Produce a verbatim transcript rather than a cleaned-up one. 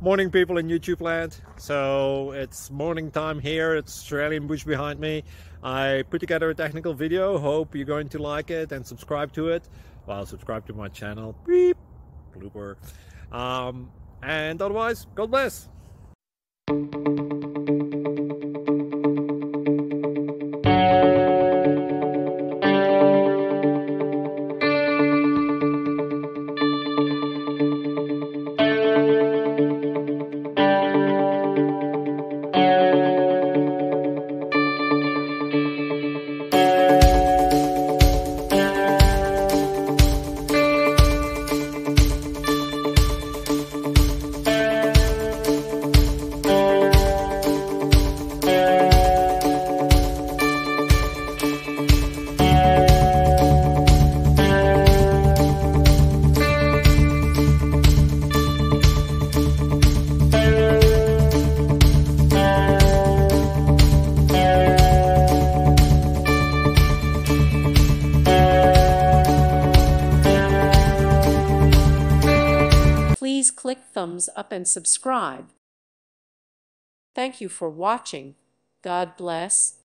Morning, people in YouTube land. So it's morning time here. It's Australian bush behind me. I put together a technical video. Hope you're going to like it and subscribe to it. Well, subscribe to my channel. Beep. Blooper. Um, and otherwise, God bless. Please click thumbs up and subscribe. Thank you for watching. God bless.